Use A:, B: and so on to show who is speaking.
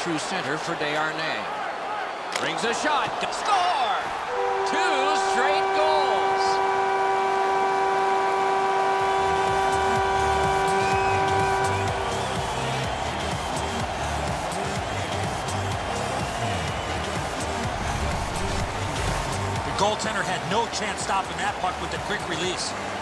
A: true center for Desharnais. Brings a shot. Score! 2 straight goals.
B: The goaltender had no chance stopping that puck with the quick release.